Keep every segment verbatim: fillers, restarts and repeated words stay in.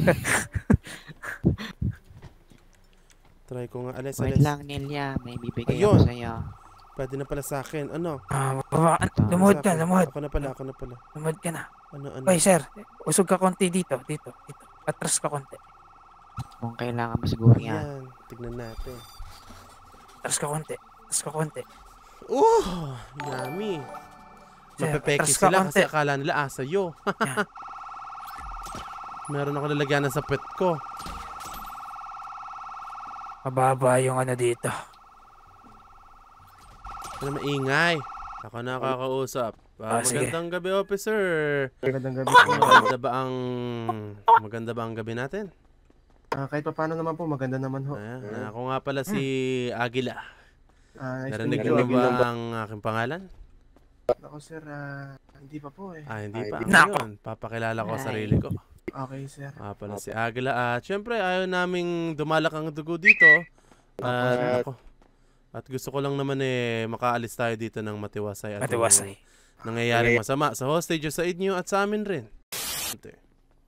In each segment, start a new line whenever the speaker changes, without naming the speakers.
Try ko nga, alis,
Wait
alis.
lang, Nelia. May bibigay
Ayun.
ako sa'yo.
Pwede na pala sa akin. Ano?
Ah, baba.
Ito.
Lumuhod
Sa
ka,
akin.
lumuhod.
Ako na pala, ako na pala.
Lumuhod ka na.
Ano, ano?
Oy, sir. Usog ka konti dito. Dito. Dito. Atras ka konti.
Kung kailangan mo siguro yan.
Ayan, tignan natin.
Atras ka konti. Atras ka konti.
Oh, yummy.
Sir,
Mapepeki
atras ka
sila
konti.
kasi akala nila asayo.
Yan.
Meron ako lalagyan sa pet ko.
Mababa yung ano dito.
Ano maingay? Ako nakakausap. Ah,
Ah, sige.
magandang gabi, officer.
Magandang gabi.
Maganda ba ang maganda ba ang gabi natin?
Ah, kahit pa paano naman po, maganda naman ho.
Ayan, ako nga pala si Agila.
Ah, nice to
Narinig
meet
niyo
you.
ba ang aking pangalan?
Ako sir, ah, hindi pa po eh.
Ah, hindi pa.
Nako.
Ngayon, papakilala ko ang sarili ko.
Okay sir.
Ah, pala si Agila. At syempre, ayaw naming dumalak ang dugo dito. At, ako, at gusto ko lang naman eh, makaalis tayo dito ng matiwasay. At
Matiwasay.
nangyayaring masama sa hostage sa inyo at sa amin rin. Ito eh.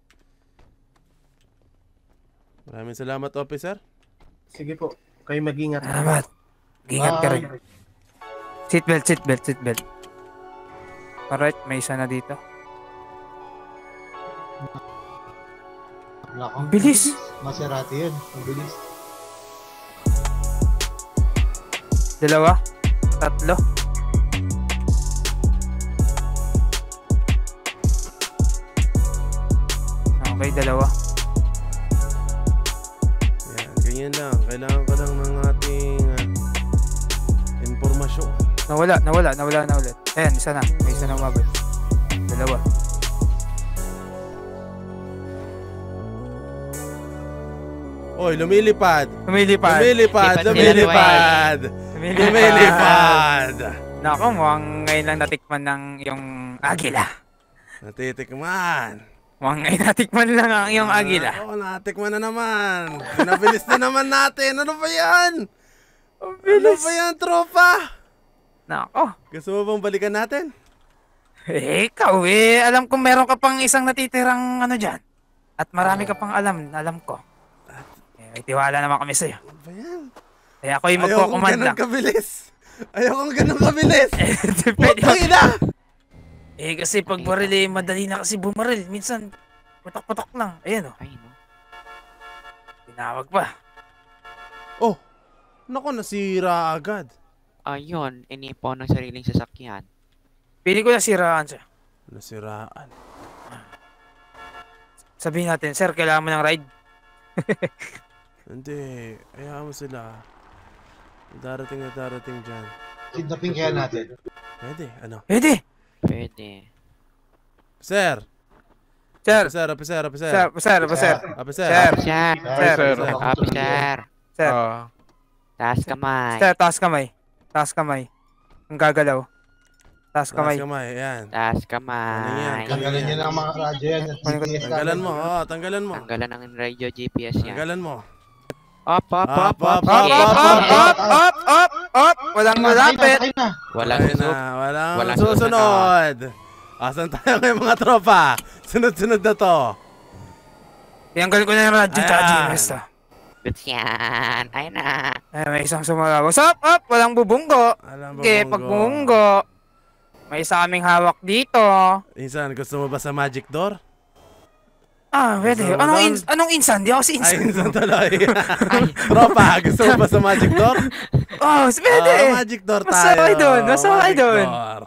Maraming salamat, officer.
Sige po, kayo mag-ingat.
Salamat. Ingat ka rin. Seatbelt, seatbelt, seatbelt. Alright, may isa na dito.
Wala
Ang bilis.
Maserati yun. Ang bilis.
Dalawa. Tatlo. Okay, dalawa.
Yan, ganyan lang. Kailangan ko lang ng ating uh, informasyon.
Nawala, nawala, nawala na ulit. Ayan, isa na. May isa na umabot. Dalawa.
Oy, lumilipad!
Lumilipad.
Lumilipad!
Lipad sila,
Lumilipad! Lumilipad!
Nako, mukhang ngayon lang natikman ng yung agila.
Natitikman!
Mukhang ngayon natikman lang ang yung agila.
Oo, natikman na naman. Pinabilis na naman natin. Ano ba yan?
Ang
Ano
bilis.
ba yan, tropa?
Nako.
Gusto mo bang balikan natin?
Eh, ikaw eh. Alam ko meron ka pang isang natitirang ano dyan. At marami ka pang alam. Alam ko. Eh, may tiwala naman kami sa'yo.
Ano ba yan?
Eh, ako yung
Ayaw kong
magkukumanda.
ganun kabilis. Ayaw kong ganun kabilis.
Eh, pwede
Putang ina!
Eh, kasi pag baril eh, madali na kasi bumaril. Minsan, putok-putok lang. Ayan o.
Ay, no.
Tinawag pa.
Oh, naku, nasira agad.
Ayun, inipo ng sariling sasakyan.
Pili ko na siraan siya.
Nasiraan.
Sabihin natin, sir, kailangan mo ng ride.
Hindi, hayaan mo sila. Darating na darating dyan.
Kidnapin kaya natin.
Pwede, ano?
Pwede.
Pwede.
Sir!
Sir,
Officer, officer, officer.
sir, sir, sir.
Officer.
Sir.
Officer!
Sir.
Sir.
Officer!
Sir,
Taas kamay.
sir, taas kamay. Taas kamay. Ang gagalaw. Taas
Taas
kamay.
kamay, yan.
Taas
Ano yan?
kamay.
Tanggalin niyo na ang mga radyo yan. G P S
Tanggalan mo, oo, tanggalan mo.
Tanggalan ang radio G P S yan.
Tanggalan mo.
Up, up, up,
Up, up,
up,
Up,
up,
up, up, up, up, up, up. Walang malapit.
Sakay na.
Walang
Ayun
susub.
na, walang,
Walang
susunod. Asan tayo ngayon mga tropa? Sunod-sunod na to.
Tiyanggal ko na yung radyo tsaka G
Ayan.
P S to.
Goods yan. Ayun na.
Eh, may isang sumalawas. Up, up. Walang bubunggo.
Alam ba,
Okay,
Bongo?
pag bubunggo. May isa kaming hawak dito.
Insan, gusto mo ba sa magic door?
Ah, pwede.
Gusto mo
Anong,
doon?
ins anong insan? Di ako si
Ay,
insan.
insan tuloy. Tropa, gusto mo ba sa magic door?
Oh, pwede.
Ah, magic door tayo.
Masakay doon, masakay
Magic
doon.
door.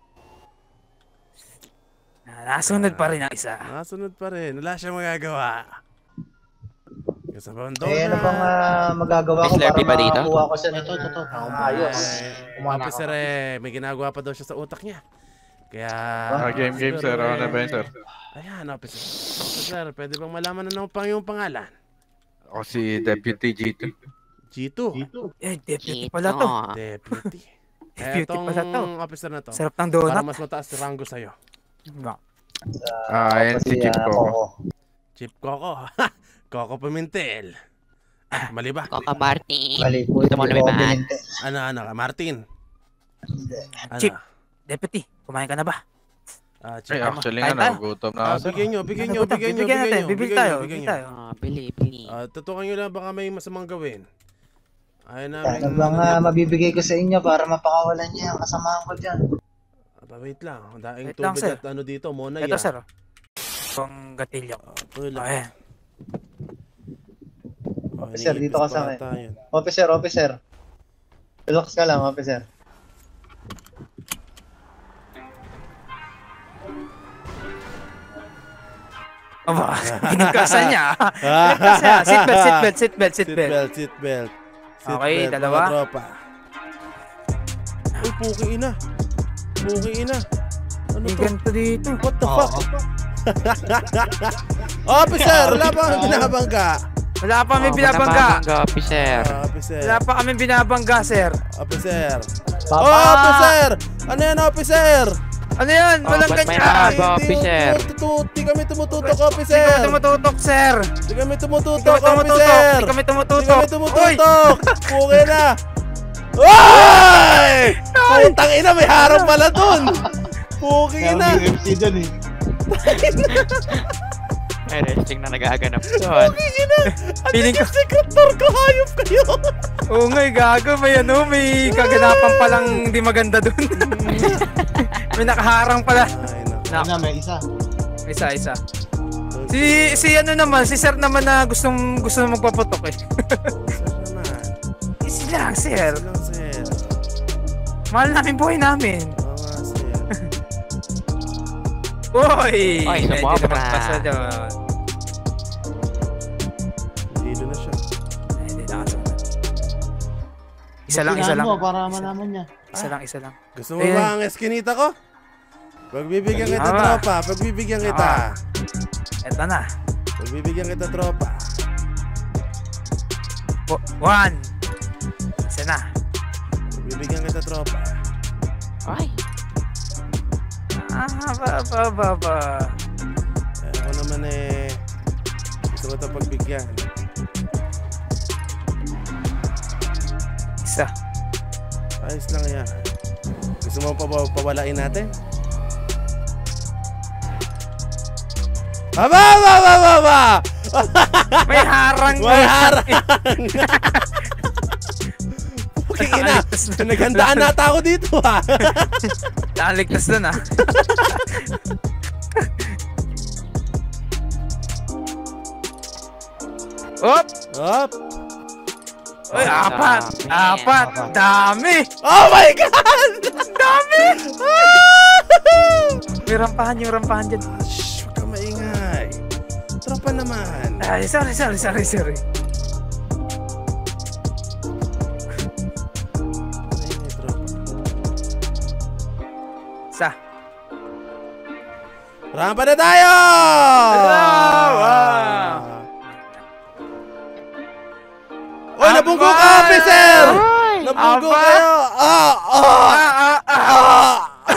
Ah, nasunod pa rin ang isa.
Nasunod pa rin. Wala siyang magagawa. Gusto mo ang door
Eh, ano
na?
pang ah, magagawa ko
May
para
Slurpee ba dito?
makakuha ko sa
Ito, ito, ito.
Ako maayos.
Ay,
Kumuha na
officer eh, may ginagawa pa daw siya sa utak niya. Kaya...
Ah, game, game, sir.
siguro
Ano
eh,
ba yun, sir?
Ayan, officer. Officer, pwede bang malaman na ng pang yung pangalan?
Ako si Deputy G two.
G two.
Eh, deputy
Ito.
pala to.
Deputy.
Deputy
Etong
pala to.
officer na to.
Sarap ng
Para
donut.
mas mataas si rango sa'yo.
Ah, ayan si Chief Coco.
Chip Coco. Coco Pimentel. Ah, mali ba?
Coca Martin.
Mali po.
Gusto mo
hindi ko
lumipad?
bininte.
Ano, ano ka? Martin. Ano?
Chip. Deputy, kumain ka na ba?
Ah,
Ay,
chief.
actually
Kain
nga,
tayo.
nagugutom na
Ah,
ako.
bigyan nyo, bigyan
Ano,
nyo,
gutom?
bigyan nyo,
Bibigyan natin,
bigyan nyo,
bibil
bigyan
tayo,
nyo, bigyan
bibil
nyo.
tayo.
Ah, bili, bili.
Ah, tutukan nyo lang baka may masamang gawin. Ayaw namin.
Ano bang ah, mabibigay ko sa inyo para mapakawalan niyo yung kasamahan ko dyan?
Aba, wait lang. Ang daing
Wait lang,
tubig
sir.
at ano dito, muna
Ito,
yan.
sir. Itong gatilyo.
Ah, ito lang.
Ayan.
Oh,
Officer,
iniipis
dito ka
pa
sa akin.
ata yun.
Officer, officer. Relax ka lang, officer.
Aba, pinagkasan niya. Pinagkasan niya. Seatbelt, seatbelt, seatbelt,
Seat
seatbelt.
belt, seat belt. Seat
Okay,
belt,
dalawa.
mga tropa. Uy, puki ina. Puki ina. Ano
May
to?
ganito dito.
What the
Oo.
fuck? Officer, wala pa kang binabangga.
Wala pa kami
Oh,
binabangga.
Bangga, officer.
Ah, officer.
Wala pa kami binabangga, sir.
Officer.
Papa!
Oh, officer! Ano yan, officer?
Ano yan?
Oh,
Walang
ba't may
ganyan.
haba, officer?
Di kami tumututok,
Hindi
officer.
kami tumututok, sir.
Di kami
Hindi
tumututok,
kami tumututok.
officer.
Hindi kami
Di
tumututok.
kami
Uy!
tumututok. Puki na. Ay! Putang ina, may harap pala dun. Puki
Meron
na.
yung M C dyan eh.
May resting na nagaganap doon.
Feeling ko.
Sekretar ko, hayop kayo.
Oo nga, eh, gago. May ano, may kaganapan palang hindi maganda dun. May nakaharang pala.
Ay, naku.
Na,
Ano, may isa.
isa, isa. Si, si ano naman, si sir naman na gustong, gusto na magpaputok eh.
Sir naman.
Easy lang, sir.
Sir lang, sir.
Mahal namin buhay namin.
Oo nga, sir.
Uy!
Ay,
Medyo
sumobra.
napagpasa doon.
Dito na siya.
Ay, hindi nakasunod. Isa lang, isa
Sinahan
lang.
mo para malaman niya.
Isa lang, isa lang.
Gusto mo
Ayan.
ba ang eskinita ko? Pagbibigyan kita,
Tama.
tropa. Pagbibigyan kita.
Eto na.
Pagbibigyan kita, tropa.
O- One. Isa na.
Pagbibigyan kita, tropa.
Ay,
Ah, ba, ba, ba, ba.
Eh, ako naman eh, gusto ko ito pagbigyan.
Isa.
Ayos lang yan. Gusto mo pa pa- pawalain natin? Aba, aba, aba, aba, aba!
May harang.
May harang! Puking ina! Naghandaan nata ako dito ha!
Nakaligtas doon ah. Op!
Up!
Uy,
Oh,
apat!
dami.
Apat! Dami!
Oh my God!
Dami!
Ah!
May rampahan yung rampahan dyan.
Shh, huwag kang maingay. Tropa naman.
Ay, sorry, sorry, sorry, sorry.
Maingay, tropa.
Isa.
Rampa na tayo!
Wow!
Oy, nabunggo ka,
Apat!
officer!
Ay!
Nabunggo
Apat!
kayo! Ah! Ah!
Ah, ah, ah!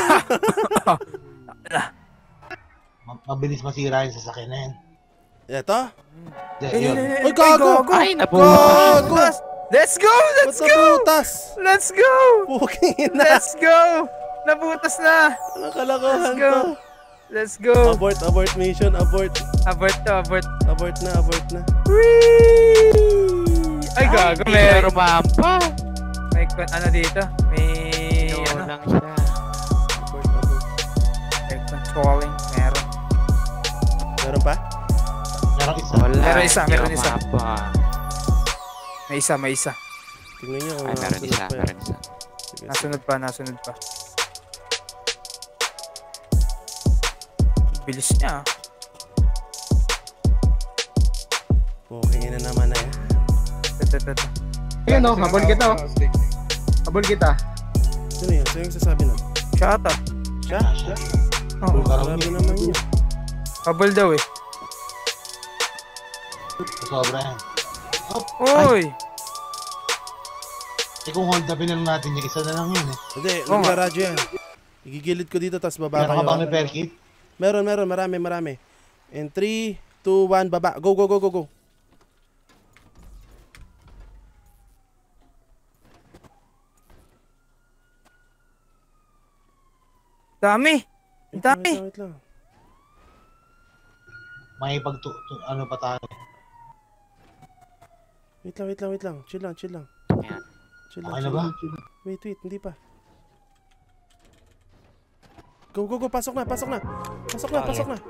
Ah!
Ma- Mabilis masira yung sasakyan na yan.
Ito?
Di,
Eh,
yun.
eh, eh,
Ay, gago!
ay,
Gago!
nabutas.
Let's go! Let's
Ba't
go!
nabutas?
Let's go!
Puking ina!
Let's go! Nabutas na!
Anong kalokohan
Let's go!
to?
Let's go!
Abort, abort mission, abort.
Abort to, abort.
Abort na, abort na.
Whee! Ay, gago.
Hindi
May,
na rumampa.
may, ano dito? May,
Ano
ano,
lang siya.
Abort, abort.
may controlling. Meron.
Meron pa?
Meron isa.
Wala.
Meron isa,
hindi
meron isa.
rumampa.
May isa, may isa.
Tingnan nyo kung
Ay, meron
nakasunod
isa,
pa yan.
meron isa.
Sige, sige.
Nasunod pa, nasunod pa. Bilis niya. ah.
Puking ina naman na yan.
Ito, ito, ito.
Ayun o, habol kita o. Habol kita.
Sino yun? Sino yung sasabi nun?
Shut up.
Siya?
Oh,
Grabe naman yun.
habol daw eh.
Sobra yan.
Uy!
Eh kung hold upin na lang natin yung isa na lang yun eh.
Hindi,
Oo nga.
nagka-radyo yan. Igigilid ko dito, tapos baba
Meron ka bang
kayo.
repair kit?
Meron, meron. Marami, marami. In three, two, one, baba. Go, go, go, go, go.
Dami!
Wait lang,
Dami.
wait lang, wait lang.
May pagtu... tu- ano pa tayo?
Wait lang, wait lang, wait lang. Chill lang, chill lang.
Ayan.
Chill lang,
Okay na
chill
ba?
lang. Wait, wait, hindi pa. Go, go, go, pasok na, pasok na. Pasok na, pasok na.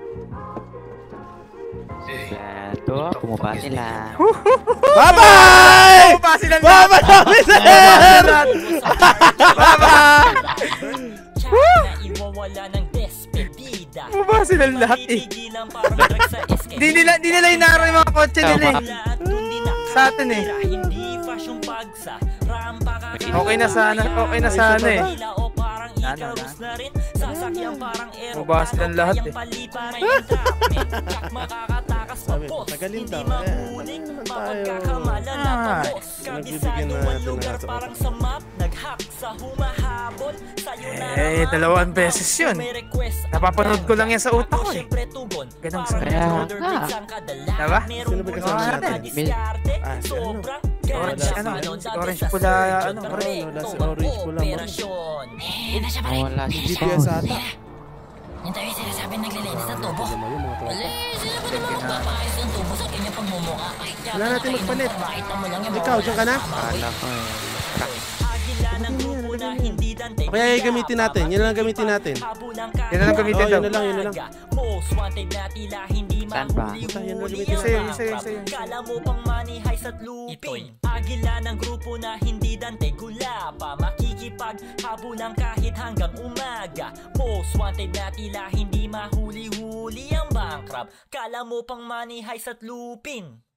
Ito, bumaba sila.
Bye-bye!
Baba sila lahat!
Bye-bye namin, sir! Bye-bye!
Na iwawala ng despedida.
Baba sila lahat eh.
Titigilan parang drag sa escape.
Di nila, di nila inaro yung mga kotse nila eh.
Lahat dun din na
Sa atin eh.
hindi fashion pagsa. Rampa ka
Okay na sana, okay na sana eh.
Tila o parang
Ano,
Icarus na rin. Sasakyan parang aeroplano.
Baba silang lahat eh.
Kayang palipa na yung traffic. Kak makakatakas pa
Sabi,
boss.
tagalin
Hindi
daw.
mahuling
Eh, ano naman tayo?
mapagkakamala na
Ah.
tapos.
Nagbibigyan
Kabisado
na
ang
natin ng
lugar
nasa
parang
utak.
sa map. Nag-hack sa humahabol. Sa'yo na
Eh,
naman.
dalawang beses yun.
May request ang
Napapanood ko lang yan sa utak ko eh.
Siyempre tugon.
Ganun
Parang
sa-
Kaya
shoulder
nga.
blades ang kadalasan.
Diba?
Merong
Sino ba kasama
bulsa
natin?
na diskarte.
Ah, si ano?
Sobrang
Orange,
ganda.
ano,
Manon dati
orange
sa
pula,
surgeon
ano,
na
orange.
Wala si
rekto
orange pula, man.
operasyon. Eh, nasa pa rin.
Wala si
G P S ata.
Yung tayo sinasabi naglilinis ng tubo.
Alam mo yun, mga tropa.
Eh, sino ba naman magpapayos ng tubo sa kanyang pagmumukha? Ay,
Wala natin magpalit.
makita mo lang yung
Ikaw, dyan ka na?
Kala ko eh.
agila ng grupo na hindi dante.
Okay, ay, gamitin natin. Yan lang gamitin natin.
Yan na lang gamitin
Oh,
daw.
yun na lang, yun na lang.
Most wanted na tila hindi
Saan ba?
mahuli-huli
Puta, yan na
ang
gamitin.
Isa yun, isa yun,
mga
isa yun.
crap. Kala mo pang money heist at looping. Agila ng grupo na hindi dante gula pa. Makikipag habulan kahit hanggang umaga. Most wanted na tila hindi mahuli-huli ang bankrap. Kala mo pang money heist at looping.